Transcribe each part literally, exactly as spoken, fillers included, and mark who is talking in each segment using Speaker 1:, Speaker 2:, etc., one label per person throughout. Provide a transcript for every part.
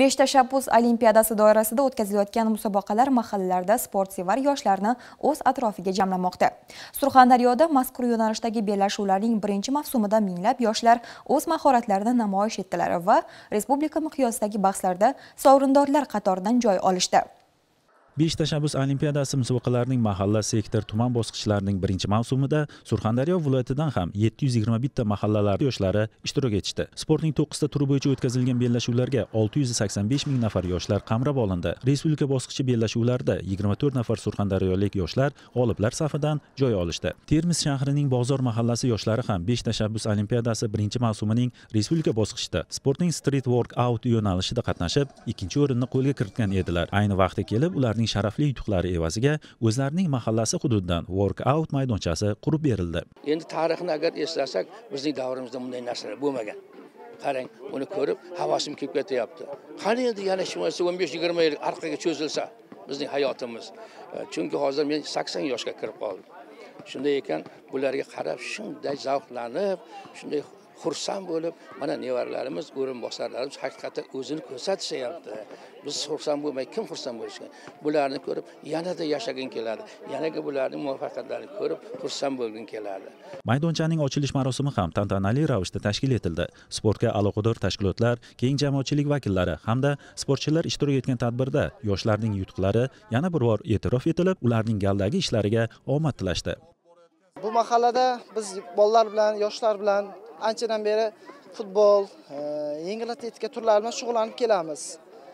Speaker 1: besh tashabbus olimpiadasi doirasida o'tkazilayotgan musobaqalar mahallalarda sportsevar yoshlarni o'z atrofiga jamlamoqda. Surxondaryoda mazkur yo'nalishdagi bellashuvlarning birinchi mavsumida minglab yoshlar o'z mahoratlarini namoyish etdilar va respublika miqyosidagi bahslarda sovrindorlar qatoridan joy olishdi.
Speaker 2: besh tashabbus olimpiadasi musobaqalarining mahalla, sektor, tuman bosqichlarining birinchi mavsumida Surxondaryo viloyatidan ham yetti yuz yigirma bitta mahallalar yoshlari ishtirok etishdi. Sportning to'qqizta turi bo'yicha o'tkazilgan bellashuvlarga olti yuz sakson besh ming nafar yoshlar qamrab olindi. Respublika bosqichi bellashuvlarida yigirma to'rt nafar surxondaryolik yoshlar g'oliblar safidan joy olishdi. Termiz shahrining Bozor mahallasi yoshlari ham besh tashabbus olimpiadasi birinchi mavsumining respublika bosqichida sportning street workout yo'nalishida qatnashib, ikkinchi o'rinni qo'lga kiritgan edilar. Ayni vaqtda kelib ularning sharafli yutuqlari evaziga o'zlarining mahallasi hududidan workout maydonchasi qurib berildi.
Speaker 3: Endi tarixni agar eslasak, bizning davrimizda bunday narsalar bo'lmagan. Qarang, uni ko'rib havosim kelib ketyapti. Qani endi yana shu o'n besh yigirma yil orqaga cho'zilsa bizning hayotimiz. Chunki hozir men sakson yoshga kirib qoldim. Shunday ekan, bularga qarab shunday zavqlanib, shunday xursand bo'lib, mana nevaralarimiz, o'rinbosarlarimiz haqiqatan o'zini ko'rsatishyapti. Biz xursand bo'lmay kim xursand bo'lishgan? Bularni ko'rib yanada yashaging keladi. Yanaga bularning muvaffaqiyatlarini ko'rib xursand bo'lging keladi.
Speaker 2: Maydonchaning ochilish marosimi ham tantanali ravishda tashkil etildi. Sportga aloqador tashkilotlar, keng jamoatchilik vakillari hamda sportchilar ishtirok etgan tadbirda yoshlarning yutuqlari yana bir bor e'tirof etilib, ularning galdagi ishlariga omad tilashdi.
Speaker 4: Bu mahallada biz bolalar bilan, yoshlar bilan anchadan beri futbol, yengil atletika turlari bilan shug'ullanib kelamiz.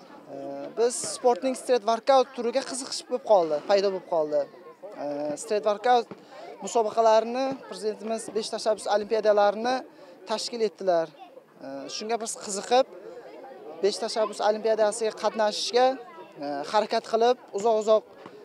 Speaker 4: Biz sportning street workout turiga qiziqish bo'lib qoldi, paydo bo'lib qoldi. Street workout musobaqalarini prezidentimiz besh tashabbus olimpiadalarini tashkil etdilar. Shunga biz qiziqib besh tashabbus olimpiadasiga qatnashishga harakat qilib, uzoq-uzoq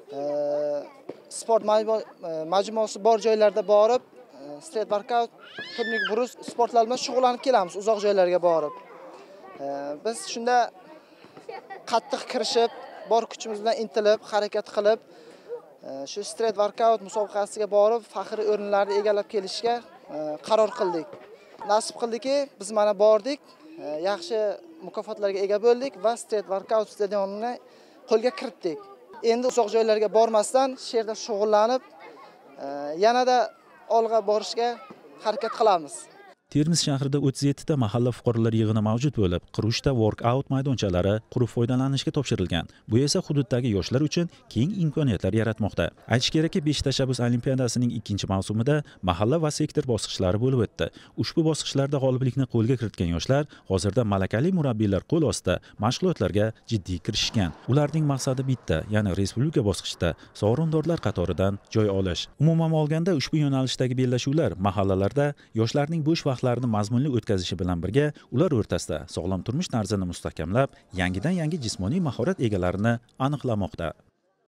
Speaker 4: sport majmuasi bor joylarda borib, street workout, turnik buruz sportlar bilan shug'ullanib kelamiz uzoq joylarga borib. Biz shunda qattiq kirishib, bor kuchimiz bilan intilib, harakat qilib, shu street workout musobaqasiga borib, faxriy o'rinlarni egallab kelishga qaror qildik. Nasib qildiki, biz mana bordik, yaxshi mukofotlarga ega bo'ldik va street workout stadionini qo'lga kiritdik. Endi uzoq joylarga bormasdan, shu yerda shug'ullanib, yanada olg'a borishga harakat qilamiz.
Speaker 2: Termiz shahrida o'ttiz yetti ta mahalla fuqarolar yig'ini mavjud bo'lib, qirq uch ta workout maydonchalari qurib foydalanishga topshirilgan. Bu esa hududdagi yoshlar uchun keng imkoniyatlar yaratmoqda. Aytish kerakki, besh tashabbus olimpiadasining ikkinchi mavsumida mahalla va sektor bosqichlari bo'lib o'tdi. Ushbu bosqichlarda g'oliblikni qo'lga kiritgan yoshlar hozirda malakali murabbiylar qo'l ostida mashg'ulotlarga jiddiy kirishgan. Ularning maqsadi bitta, ya'ni respublika bosqichida sovrindorlar qatoridan joy olish. Umuman olganda, ushbu yo'nalishdagi bellashuvlar mahallalarda yoshlarning bo'sh vaqt mazmunli o'tkazishi bilan birga ular o'rtasida sog'lom turmush tarzini mustahkamlab, yangidan yangi jismoniy mahorat egalarini aniqlamoqda.